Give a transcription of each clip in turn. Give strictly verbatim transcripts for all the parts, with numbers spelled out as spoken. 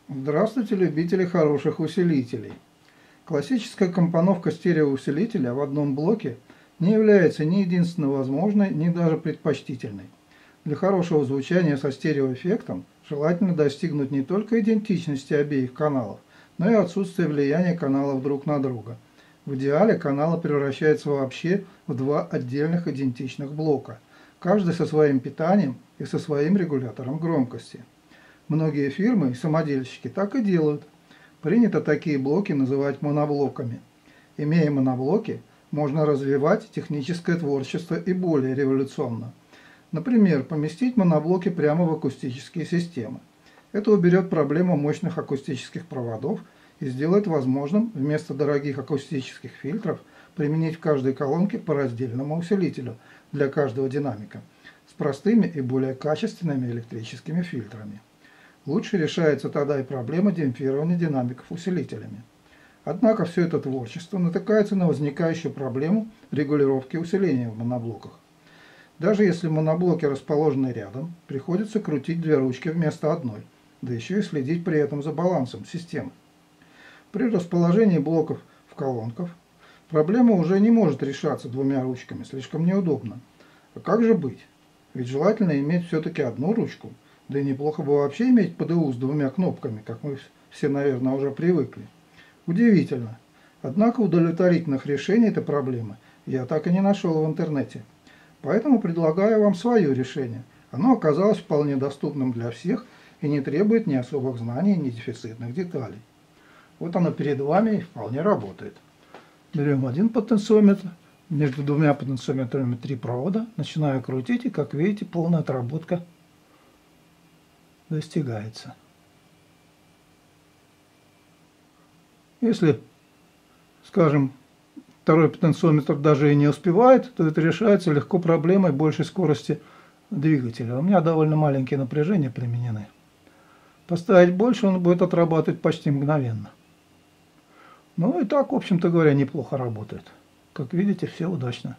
Здравствуйте, любители хороших усилителей! Классическая компоновка стереоусилителя в одном блоке не является ни единственно возможной, ни даже предпочтительной. Для хорошего звучания со стереоэффектом желательно достигнуть не только идентичности обеих каналов, но и отсутствия влияния каналов друг на друга. В идеале каналы превращаются вообще в два отдельных идентичных блока, каждый со своим питанием и со своим регулятором громкости. Многие фирмы и самодельщики так и делают. Принято такие блоки называть моноблоками. Имея моноблоки, можно развивать техническое творчество и более революционно. Например, поместить моноблоки прямо в акустические системы. Это уберет проблему мощных акустических проводов и сделает возможным вместо дорогих акустических фильтров применить в каждой колонке по раздельному усилителю для каждого динамика с простыми и более качественными электрическими фильтрами. Лучше решается тогда и проблема демпфирования динамиков усилителями. Однако все это творчество натыкается на возникающую проблему регулировки усиления в моноблоках. Даже если моноблоки расположены рядом, приходится крутить две ручки вместо одной, да еще и следить при этом за балансом системы. При расположении блоков в колонках проблема уже не может решаться двумя ручками, слишком неудобно. А как же быть? Ведь желательно иметь все-таки одну ручку. Да и неплохо бы вообще иметь пэ дэ у с двумя кнопками, как мы все, наверное, уже привыкли. Удивительно. Однако удовлетворительных решений этой проблемы я так и не нашел в интернете. Поэтому предлагаю вам свое решение. Оно оказалось вполне доступным для всех и не требует ни особых знаний, ни дефицитных деталей. Вот оно перед вами и вполне работает. Берем один потенциометр, между двумя потенциометрами три провода, начинаю крутить, и, как видите, полная отработка достигается. Если, скажем, второй потенциометр даже и не успевает, то это решается легко проблемой большей скорости двигателя. У меня довольно маленькие напряжения применены. Поставить больше, он будет отрабатывать почти мгновенно. Ну и так, в общем-то говоря, неплохо работает. Как видите, все удачно.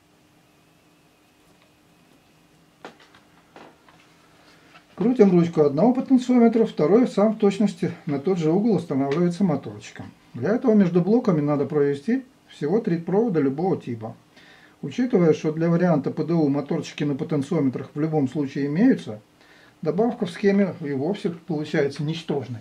Крутим ручку одного потенциометра, второй сам в точности на тот же угол устанавливается моторчиком. Для этого между блоками надо провести всего три провода любого типа. Учитывая, что для варианта пэ дэ у моторчики на потенциометрах в любом случае имеются, добавка в схеме и вовсе получается ничтожной.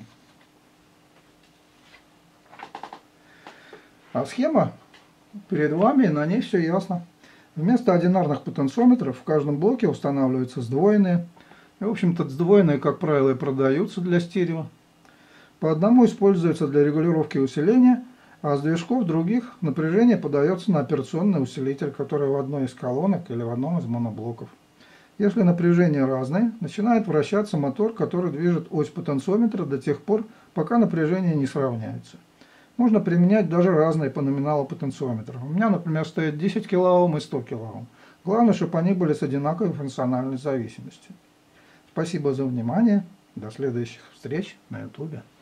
А схема перед вами, и на ней все ясно. Вместо одинарных потенциометров в каждом блоке устанавливаются сдвоенные. И, в общем-то, сдвоенные, как правило, и продаются для стерео. По одному используется для регулировки усиления, а с движков других напряжение подается на операционный усилитель, который в одной из колонок или в одном из моноблоков. Если напряжения разные, начинает вращаться мотор, который движет ось потенциометра до тех пор, пока напряжения не сравняются. Можно применять даже разные по номиналу потенциометров. У меня, например, стоит десять килоом и сто килоом. Главное, чтобы они были с одинаковой функциональной зависимостью. Спасибо за внимание. До следующих встреч на ютубе.